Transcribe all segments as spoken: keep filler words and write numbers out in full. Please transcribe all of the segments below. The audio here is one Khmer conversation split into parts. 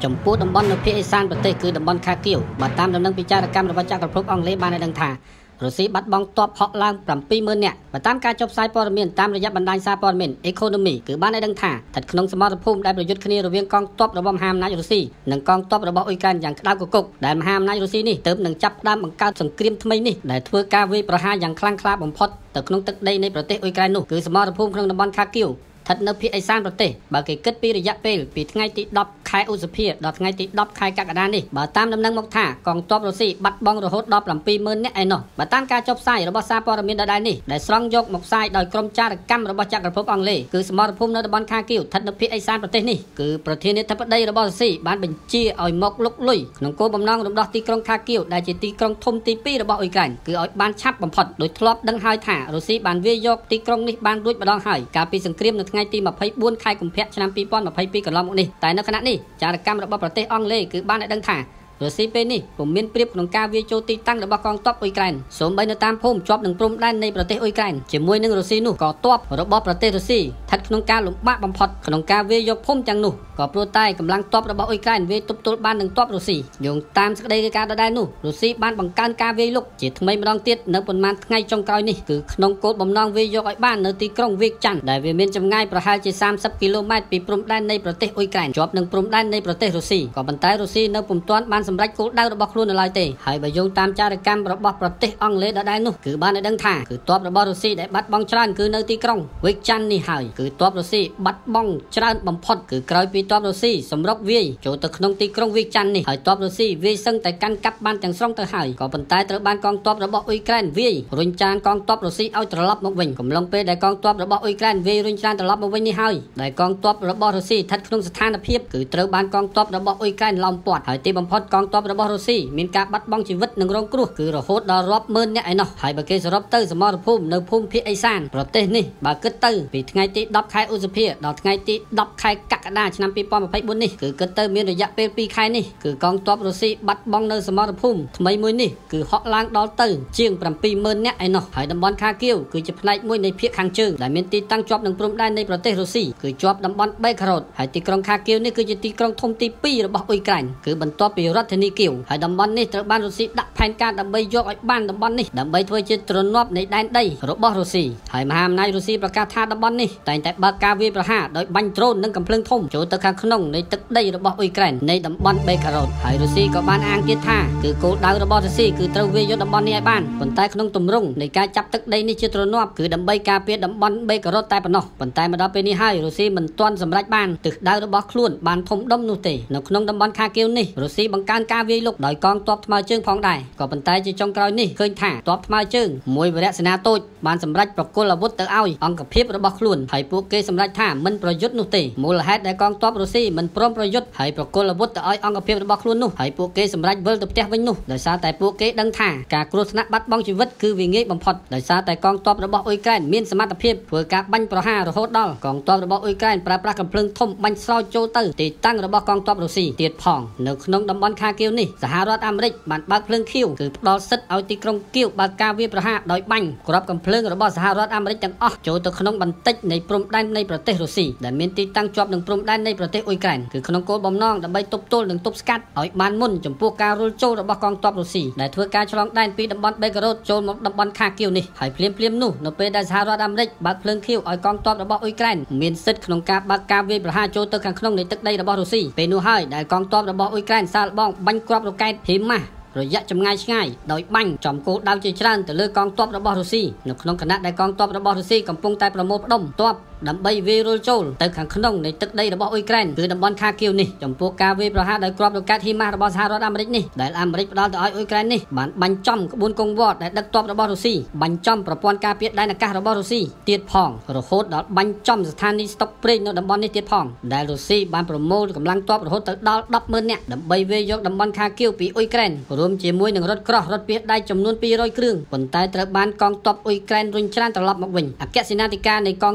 ចំពោះតំបន់នៅភាគឦសានប្រទេសគឺតំបន់ខាគៀវបើតាមដំណឹងពិចារកម្មរបស់ចក្រភពអង់គ្លេសបានឲ្យដឹងថារុស្ស៊ីបាត់បង់ទ័ពហក់ឡើង bảy mươi nghìn នាក់បើតាមការចុះផ្សាយព័ត៌មានតាមរយៈបណ្ដាញសារព័ត៌មាន Economy គឺបានឲ្យដឹងថាស្ថិតក្នុងសមរភូមិដែលប្រយុទ្ធគ្នារវាងកងទ័ពរបស់មហាអំណាចរុស្ស៊ីនិងកងទ័ពរបស់អ៊ុយក្រែនយ៉ាងក្តៅគគុកដែលមហាអំណាចរុស្ស៊ីនេះទើបនឹងចាប់ផ្ដើមបង្កើតសង្គ្រាមថ្មីនេះដែលធ្វើការវាយប្រហារយ៉ាងខ្លាំងក្លាបំផុតទៅក្នុងទឹកដីនៃប្រទេសអ៊ុយក្រែននោះគឺសមរភូមិក្នុងតំបន់ខាគៀវស្ថិតនៅភាគឦសានប្រទេសបើគេគិតពីរយៈពេលពីថ្ងៃទីដប់ខែឧសភាដល់ថ្ងៃទីដប់ខែកក្កដានេះបើតាមដំណឹងមកថាកងទ័ពរុស្ស៊ីបាត់បង់រហូតដល់ bảy mươi nghìn នាក់ឯណោះបើតាមការចុះផ្សាយរបស់សារព័ត៌មានដដែលនេះដែលស្រង់យកមកផ្សាយដោយក្រុមចារកម្មរបស់ចក្រភពអង់គ្លេសគឺសមរភូមិនៅតំបន់ខាគៀវស្ថិតនៅភាគឦសានប្រទេសនេះគឺប្រធានាធិបតីរបស់រុស្ស៊ីបានបញ្ជាឲ្យមកលុកលុយក្នុងគោលបំណងរំដោះទីក្រុងខាគៀវដែលជាទីក្រុងធំទីពីររបស់អ៊ុយក្រែនគឺឲ្យបានឆាប់បំផុតដោយធ្លាប់ដឹងហើយថារុស្ស៊ីបានវាយយកទីក្រុងនេះបានរួចម្ដងហើយកាលពីសង្គ្រាមនៅថ្ងៃទី ยี่สิบสี่ ខែកុម្ភៈឆ្នាំ ยี่สิบยี่สิบสอง កន្លងមកនេះតែនៅខណៈនេះចារកម្មរបស់ប្រទេសអង់គ្លេសគឺបានឲ្យដឹងថារុស្ស៊ីពេលនេះពុំមានប្រៀបក្នុងការវាយចូលទីតាំងរបស់កងទ័ពអ៊ុយក្រែនសូម្បីនៅតាមភូមិជាប់នឹងព្រំដែននៃប្រទេសអ៊ុយក្រែនជាមួយនឹងរុស្ស៊ីនោះក៏ទ័ពរបស់ប្រទេសរុស្ស៊ីស្ថិតក្នុងការលំបាកបំផុតក្នុងការវាយយកភូមិទាំងនោះក៏ព្រោះតែកម្លាំងទ័ពរបស់អ៊ុយក្រែនវាយទប់ទល់បាននឹងទ័ពរុស្ស៊ីយោងតាមសេចក្តីរាយការណ៍ដដែលនោះរុស្ស៊ីបានបង្កើនការវាយលុកជាថ្មីម្ដងទៀតនៅប៉ុន្មានថ្ងៃចុងក្រោយនេះគឺក្នុងគោលបំណងវាយយកឲ្យបាននៅទីក្រុងវៀកច័ន្ទដែលវាមានចម្ងាយប្រហែលជា សាមសិប គីឡូម៉ែត្រពីព្រំដែននៃប្រទេសអ៊ុយក្រែនជាប់នឹងព្រំដែននៃប្រទេសរុស្ស៊ីក៏ប៉ុន្តែរុស្ស៊ីនៅពុំទាន់បានសម្រេចគោលដៅរបស់ខ្លួននៅឡើយទេហើយបើយោងតាមចារកម្មរបស់ប្រទេសអង់គ្លេសដដែលនោះគឺបានឲ្យដឹងថាគឺទ័ពរបស់រុស្ស៊ីដែលបាត់បង់ច្រើនគឺនៅទីក្រុងវៀកច័ន្ទនេះហើយគឺទ័ពរុស្ស៊ីបាត់បង់ច្រើនបំផុតគឺក្រោយពីទ័ពរុស្ស៊ីសម្រុកវាយចូលទៅក្នុងទីក្រុងវៀកច័ន្ទនេះហើយទ័ពរុស្ស៊ីវាយសឹងតែកាន់កាប់បានទាំងស្រុងទៅហើយក៏ប៉ុន្តែត្រូវបានកងទ័ពរបស់អ៊ុយក្រែនវាយរុញច្រានកងទ័ពរុស្ស៊ីឲ្យត្រឡប់មកវិញកំឡុងពេលដែលកងទ័ពរបស់អ៊ុយក្រែនវាយរុញច្រានត្រឡប់មកវិញនេះហើយដែលកងទ័ពរបស់រុស្ស៊ីស្ថិតក្នុងស្ថានភាពគឺត្រូវបានកងទ័ពរបស់អ៊ុយក្រែនឡោមព័ទ្ធហើយទីបំផុតកងទ័ពរបស់រុស្ស៊ីមានការបាត់បង់ជីវិតនិងរងគ្រោះគឺរហូតដល់រាប់ម៉ឺននាក់ឯណោះហើយបើគេសរុបទៅសមរភូមិនៅភូមិភាគឦសានប្រទេសនេះបើគិតទៅពីថ្ងៃទីដប់ខែឧសភាដល់ថ្ងៃទីដប់ខែកក្កដាឆ្នាំ ยี่สิบยี่สิบสี่ នេះគឺគិតទៅមានរយៈពេលពីរខែនេះគឺកងទ័ពរុស្ស៊ីបាត់បង់នៅសមរភូមិថ្មីមួយនេះគឺហក់ឡើងដល់ទៅជាង bảy mươi nghìn នាក់ឯណោះហើយតំបន់ខាគៀវគឺជាផ្នែកមួយនៃភាគខាងជើងដែលមានទីតាំងជាប់នឹងព្រំដែននៃប្រទេសរុស្ស៊ីគឺជាប់តំបន់បេក្រូតហើយទីក្រុងខាគៀវនេះគឺជាទីក្រុងធំទីពីររបស់អ៊ុយក្រែនគឺបន្ទាប់ពីរដ្ឋធានីគៀវហើយតំបន់នេះត្រូវបានរុស្ស៊ីដាក់ផែនការដើម្បីយកឲ្យបានតំបន់នេះដើម្បីធ្វើជាទ្រនាប់នៃដែនដីរបស់រុស្ស៊ីហើយមហាអំណាចរុស្ស៊ីប្រកាសថាតំបន់នេះតែងតែបើកការវាយប្រហារដោយបាញ់ដ្រូននិងកាំភ្លើងធំចូលទៅខាងក្នុងនៃទឹកដីរបស់អ៊ុយក្រែននៃតំបន់បេការ៉ូតហើយរុស្ស៊ីក៏បានអាងទៀតថាគឺគោលដៅរបស់រុស្ស៊ីគឺត្រូវវាយយកតំបន់នេះឲ្យបានប៉ុន្តែក្នុងទម្រង់នៃការចាប់ទឹកដីនេះជាទ្រនាប់គឺដើម្បីការពារតំបន់បេការ៉ូតតែប៉ុណ្ណោះប៉ុន្តែមកដល់ពេលនេះហើយរុស្ស៊ីមិនទាន់សម្រេចបានទិសដៅរបស់ខ្លួនបានធំដុំនោះទេនៅក្នុងតំបន់ខាគៀវនេះរុស្ស៊ីបង្កើនការវាយលុកដោយកងទ័ពថ្មើរជើងផងដែរក៏ប៉ុន្តែជាចុងក្រោយនេះឃើញថាទ័ពថ្មើរជើងមួយវរៈសេនាតូចបានសម្រេចប្រគល់អាវុធទៅឲ្យអង្គភាពរបស់ខ្លួនហើយពួកគេសម្រេចថាមិនប្រយុទ្ធនោះទេមូលហេតុដែលកងទ័ពរុស្ស៊ីមិនព្រមប្រយុទ្ធហើយប្រគល់អាវុធទៅឲ្យអង្គភាពរបស់ខ្លួននោះហើយពួកគេសម្រេចវិលទៅផ្ទះវិញនោះដោយសារតែពួកគេដឹងថាការគ្រោះថ្នាក់បាត់បង់ជីវិតគឺវាងាយបំផុតដោយសារតែកងទ័ពរបស់អ៊ុយក្រែនមានសមត្ថភាពធ្វើការបាញ់ប្រហាររហូតដល់កងទ័ពរបស់អ៊ុយក្រែនប្រើប្រាស់កាំភ្លើងធំបាញ់ស្រោចចូលទៅទីតាំងរបស់កងទ័ពរុស្ស៊ីទៀតផងនៅក្នុងតំបន់ខាគៀវនេះសហរដ្ឋអាមេរិកបានបើកភ្លើងខៀវគឺផ្ដល់សិទ្ធិឲ្យទីក្រុងគៀវបើកការវាយប្រហារដោយបាញ់គ្រាប់កាំភ្លើងរបស់សហរដ្ឋអាមេរិកទាំងអស់ចូលទៅក្នុងបន្តិចនៃព្រំដែននៃប្រទេសរុស្ស៊ីដែលមានទីតាំងជាប់នឹងព្រំដែននៃប្រទេសអ៊ុយក្រែនគឺក្នុងគោលបំណងដើម្បីទប់ទល់និងទប់ស្កាត់ឲ្យបានមុនចំពោះការរុលចូលរបស់កងទ័ពរុស្ស៊ីដែលធ្វើការឆ្លងដែនពីតំបន់បេការ៉ូតចូលមកតំបន់ខាគៀវនេះហើយភ្លាមភ្លាមនោះនៅពេលដែលសហរដ្ឋអាមេរិកបើកភ្លើងខៀវឲ្យកងទ័ពរបស់អ៊ុយក្រែនមានសិទ្ធិក្នុងការបើកការវាយប្រហារចូលទៅខាងក្នុងនៃទឹកដីរបស់រុស្ស៊ីពេលនោះហើយដែលកងទ័ពរបស់អ៊ុយក្រែនសាកល្បងបាញ់គ្រាប់រ៉ុកែតហីម៉ាស់រយៈចម្ងាយឆ្ងាយដោយបាញ់ចំគោលដៅជាច្រើនទៅលើកងទ័ពរបស់រុស្ស៊ីនៅក្នុងគណៈដែលកងទ័ពរបស់រុស្ស៊ីកំពុងតែប្រមូលផ្ដុំទ័ពដើម្បីវាយរុលចូលទៅខាងក្នុងនៃទឹកដីរបស់អ៊ុយក្រែនគឺតំបន់ខាគៀវនេះចំពោះការវាយប្រហារដោយគ្រាប់រ៉ុកែតហីម៉ាស់របស់សហរដ្ឋអាមេរិកនេះដែលអាមេរិកផ្ដល់ទៅឲ្យអ៊ុយក្រែននេះបានបាញ់ចំក្បួនកងវត្តដែលដឹកទ័ពរបស់រុស្ស៊ីបាញ់ចំប្រព័ន្ធការពារដែនអាកាសរបស់រុស្ស៊ីទៀតផងរហូតដល់បាញ់ចំស្ថានីយ៍ស្តុកប្រេងនៅតំបន់នេះទៀតផងដែលរុស្ស៊ីបានប្រមូលកម្លាំងទ័ពរហូតទៅដល់ ដប់ម៉ឺន នាក់ដើម្បីវាយយកតំបន់ខាគៀវពីអ៊ុយក្រែនរួមជាមួយនឹងរថក្រោះរថពាសដែកចំនួនពីររយគ្រឿងប៉ុន្តែត្រូវបានកងទ័ពអ៊ុយក្រែនរុញច្រានត្រឡប់មកវិញអគ្គសេនាធិការនៃកងទ័ពរបស់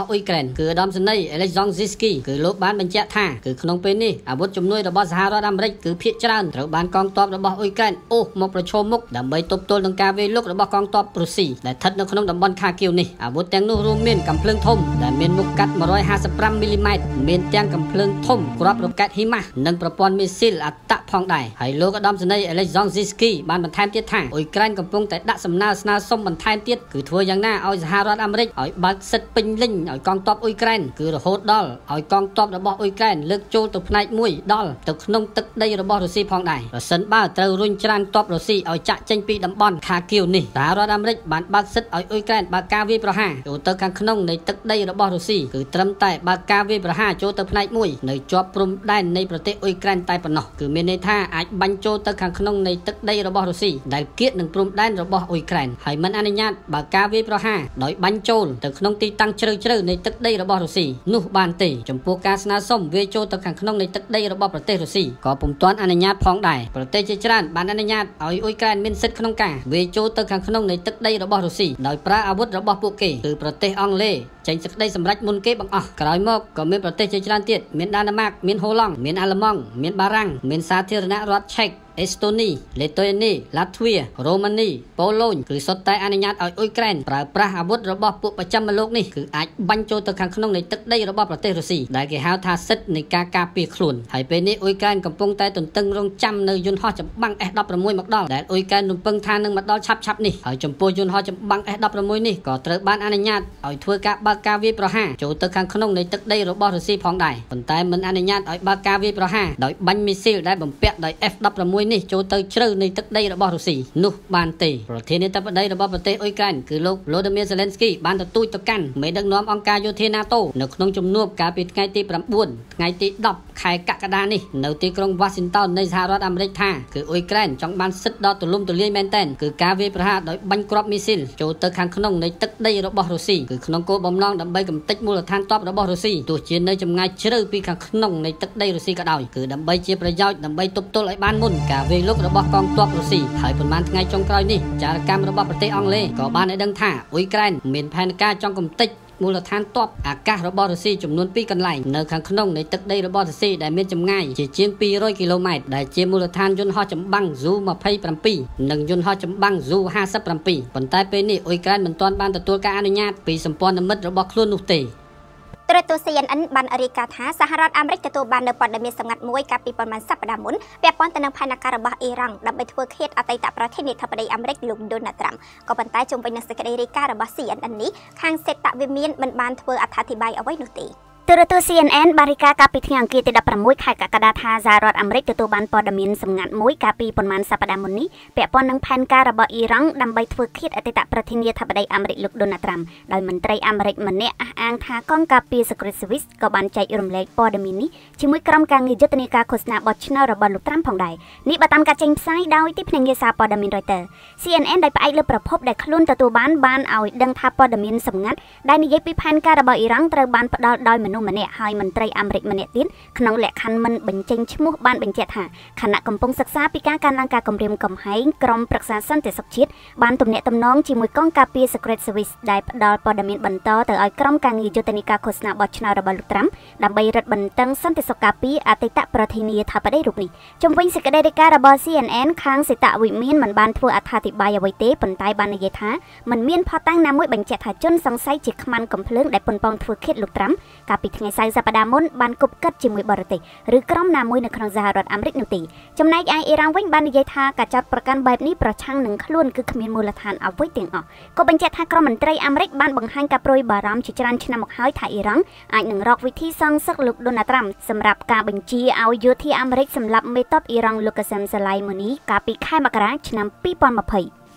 អ៊ុយក្រែនគឺឧត្តមសេនីយ៍ Alexandrowski គឺលោកបានបញ្ជាក់ថាគឺក្នុងពេលនេះអាវុធជំនួយរបស់សហរដ្ឋអាមេរិកគឺភាគច្រើនត្រូវបានកងទ័ពរបស់អ៊ុយក្រែនអូសមកប្រឈមមុខដើម្បីទប់ទល់នឹងការវាយលុករបស់កងទ័ពរុស្ស៊ីដែលស្ថិតនៅក្នុងតំបន់ខាគៀវនេះអាវុធទាំងនោះរួមមានកាំភ្លើងធំដែលមានមុខកាត់one hundred fifty-fiveមីលីម៉ែត្រមានទាំងកាំភ្លើងធំគ្រាប់រ៉ុកែតហ៊ីម៉ាស់និងប្រព័ន្ធមីស៊ីលអត្តផងដែរហើយលោកឧត្តមសេនីយ៍ Alexandrowski បានបន្ថែមទៀតថាអ៊ុយក្រែនកំពុងតែដាក់សំណើស្នើសុំបន្ថែមទៀតគឺធ្វើយ៉ាងណាឲ្យសហរដ្ឋអាមេរិកឲ្យបើកសិទ្ធិពេញលេញឲ្យកងទ័ពអ៊ុយក្រែនគឺរហូតដល់ឲ្យកងទ័ពរបស់អ៊ុយក្រែនលើកចូលទៅផ្នែកមួយដល់ទៅក្នុងទឹកដីរបស់រុស្ស៊ីផងដែរប្រសិនបើត្រូវរុញច្រានទ័ពរុស្ស៊ីឲ្យចាក់ចេញពីតំបន់ខាគៀវនេះសហរដ្ឋអាមេរិកបានបើកសិទ្ធិឲ្យអ៊ុយក្រែនបើកការវាយប្រហារចូលទៅខាងក្នុងនៃទឹកដីរបស់រុស្ស៊ីគឺត្រឹមតែបើកការវាយប្រហារចូលទៅផ្នែកមួយនៅជាប់ព្រំដែននៃប្រទេសអ៊ុយក្រែនតែប៉ុណ្ណោះគឺមានន័យថាអាចបាញ់ចូលទៅខាងក្នុងនៃទឹកដីរបស់រុស្ស៊ីដែលគៀកនឹងព្រំដែនរបស់អ៊ុយក្រែនហើយមិនអនុញ្ញាតបើកការវាយប្រហារដោយបាញ់ចូលទៅក្នុងទីតាំងជ្រៅជ្រៅនៃទឹកដីរបស់រុស្ស៊ីនោះបានទេចំពោះការស្នើសុំវាយចូលទៅខាងក្នុងនៃទឹកដីរបស់ប្រទេសរុស្ស៊ីក៏ពុំទាន់អនុញ្ញាតផងដែរប្រទេសជាច្រើនបានអនុញ្ញាតឲ្យអ៊ុយក្រែនមានសិទ្ធិក្នុងការវាយចូលទៅខាងក្នុងនៃទឹកដីរបស់រុស្ស៊ីដោយប្រើអាវុធរបស់ពួកគេគឺប្រទេសអង់គ្លេសចេញសេចក្តីសម្រេចមុនគេបង្អស់ក្រោយមកក៏មានប្រទេសជាច្រើនទៀតមានដាណឺម៉ាកមានហូឡង់មានអាល្លឺម៉ង់មានបារាំងមានសាធារណរដ្ឋឆែកអេស្តូនីលេតូនី ឡាត្វារូម៉ានីប៉ូឡូញគឺសុទ្ធតែអនុញ្ញាតឲ្យអ៊ុយក្រែនប្រើប្រាស់អាវុធរបស់ពួកប្រចាំលោកនេះគឺអាចបាញ់ចូលទៅខាងក្នុងនៃទឹកដីរបស់ប្រទេសរុស្ស៊ីដែលគេហៅថាសិទ្ធិនៃការការពារខ្លួនហើយពេលនេះអ៊ុយក្រែនកំពុងតែទន្ទឹងរង់ចាំនៅយន្តហោះចម្បាំង F sixteen មកដល់ដែលអ៊ុយក្រែនរំពឹងថានឹងមកដល់ឆាប់ឆាប់នេះហើយចំពោះយន្តហោះចម្បាំង F sixteen នេះក៏ត្រូវបានអនុញ្ញាតឲ្យធ្វើការបើកការវាយប្រហារចូលទៅខាងក្នុងនៃទឹកដីរបស់រុស្ស៊ីផងដែរប៉ុន្តែមិនអនុញ្ញាតឲ្យបើកការវាយប្រហារដោយបាញ់មីស៊ីលដែលបំពាក់ដោយ F sixteen នេះចូលទៅជ្រៅនៃទឹកដីរបស់រុស្ស៊ីនោះបានទេប្រធានាធិបតីរបស់ប្រទេសអ៊ុយក្រែនគឺលោក Volodymyr Zelensky បានទទូចទៅកាន់មេដឹកនាំអង្គការយោធា NATO នៅក្នុងជំនួបកាលពីថ្ងៃទីnineថ្ងៃទីtenខែកក្កដានេះនៅទីក្រុង Washington នៃសហរដ្ឋអាមេរិកថាគឺអ៊ុយក្រែនចង់បានសិទ្ធិដ៏ទូលំទូលាយមែនទែនគឺការវាយប្រហារដោយបាញ់គ្រាប់មីស៊ីលចូលទៅខាងក្នុងនៃទឹកដីរបស់រុស្ស៊ីគឺក្នុងគោលបំណងដើម្បីកំទេចមូលដ្ឋានទ័ពរបស់រុស្ស៊ីទោះជានៅចម្ងាយជ្រៅពីខាងក្នុងនៃទឹកដីរុស្ស៊ីក៏ដោយគឺដើម្បីជាប្រយោជន៍ដើម្បីទប់ទល់ឲ្យបានមុនការវាយលុករបស់កងទ័ពរុស្ស៊ីហើយប៉ុន្មានថ្ងៃចុងក្រោយនេះចារកម្មរបស់ប្រទេសអង់គ្លេសក៏បានឲ្យដឹងថាអ៊ុយក្រែនមានផែនការចង់កំទេចមូលដ្ឋានទ័ពអាកាសរបស់រុស្ស៊ីចំនួនtwoកន្លែងនៅខាងក្នុងនៃទឹកដីរបស់រុស្ស៊ីដែលមានចម្ងាយជាជាងtwo hundredគីឡូម៉ែត្រដែលជាមូលដ្ឋានយន្តហោះចម្បាំង Zu twenty-seven និងយន្តហោះចម្បាំង Zu fifty-seven ប៉ុន្តែពេលនេះអ៊ុយក្រែនមិនទាន់បានទទួលការអនុញ្ញាតពីសម្ព័ន្ធមិត្តរបស់ខ្លួននោះទេទរទស្សន៍ C N N បានរាយការណ៍ថាសហរដ្ឋអាមេរិកទទួលបាននូវព័ត៌មានសម្ងាត់មួយកាលពីប្រមាណសប្តាហ៍មុនពាក់ព័ន្ធទៅនឹងផែនការរបស់អ៊ីរ៉ង់ដើម្បីធ្វើឃាតអតីតប្រធានាធិបតីអាមេរិកលោក Donald Trump ក៏ប៉ុន្តែជុំវិញនឹងសេចក្តីរាយការណ៍របស់ C N N នេះខាងសេតវិមានមិនបានធ្វើអត្ថាធិប្បាយអ្វីនោះទេទរទស្សន៍ C N N បានរាយការណ៍កាលពីថ្ងៃអង្គារទី16ខែកក្កដាថាសហរដ្ឋអាមេរិកទទួលបានព័ត៌មានសម្ងាត់មួយកាលពីប្រមាណសប្តាហ៍មុននេះពាក់ព័ន្ធនឹងផែនការរបស់អ៊ីរ៉ង់ដើម្បីធ្វើឃាតអតីតប្រធានាធិបតីអាមេរិកលោក Donald Trump ដោយមន្ត្រីអាមេរិកម្នាក់អះអាងថាកងការពារ Secret Service ក៏បានចែករំលែកព័ត៌មាននេះជាមួយក្រុមការងារយុទ្ធនាការឃោសនាបោះឆ្នោតរបស់លោក Trump ផងដែរនេះបើតាមការចេញផ្សាយដោយទីភ្នាក់ងារសារព័ត៌មាន Reuters C N N ដែលផ្អែកលើប្រភពដែលខ្លួនទទួលបានបានឲ្យដឹងថាព័ត៌មានសម្ងាត់ដែលនិយាយពីផែនការរបស់អ៊ីរ៉ង់ត្រូវបានផ្ដល់ដោយមនុស្សម្នាក់ហើយមន្ត្រីអាមេរិកម្នាក់ទៀតក្នុងលក្ខខណ្ឌមិនបញ្ចេញឈ្មោះបានបញ្ជាក់ថាគណៈកំពុងសិក្សាពីការកើនឡើងការគម្រាមកំហែងក្រុមប្រឹក្សាសន្តិសុខជាតិបានទំនាក់ទំនងជាមួយកងការពារ Secret Service ដែលផ្ដល់ព័ត៌មានបន្តទៅឲ្យក្រុមការងារយុទ្ធនាការឃោសនាបោះឆ្នោតរបស់លោក Trump ដើម្បីរឹតបន្តឹងសន្តិសុខការពារអតីតប្រធានាធិបតីរូបនេះជំវិញសេចក្តីរាយការណ៍របស់ C N N ខាងសេតវិមានមិនបានធ្វើអត្ថាធិប្បាយអ្វីទេប៉ុន្តែបាននិយាយថាមិនមានភស្តុតាងណាមួយបញ្ជាក់ថាជនសង្ស័យជាខ្មាន់កំភ្លើងដែលប៉ុនប៉ងធ្វើឃាតលោក Trump កាលពីថ្ងៃសៅរ៍សប្តាហ៍មុនបានគប់កិតជាមួយបរទេសឬក្រុមណាមួយនៅក្នុងសហរដ្ឋអាមេរិកនោះទេចំណែកឯអ៊ីរ៉ង់វិញបាននិយាយថាការចាត់ប្រកាន់បែបនេះប្រឆាំងនឹងខ្លួនគឺគ្មានមូលដ្ឋានអ្វីទាំងអស់ក៏បញ្ជាក់ថាក្រុមមន្ត្រីអាមេរិកបានបង្ហាញការប្រួយបារម្ភជាច្រើនឆ្នាំមកហើយថាអ៊ីរ៉ង់អាចនឹងរកវិធីសងសឹកលោក Donald Trump សម្រាប់ការបញ្ជាឲ្យយោធាអាមេរិកសម្លាប់មេតបអ៊ីរ៉ង់លោក Qasem Soleimani កាលពីខែមករាឆ្នាំtwo thousand twenty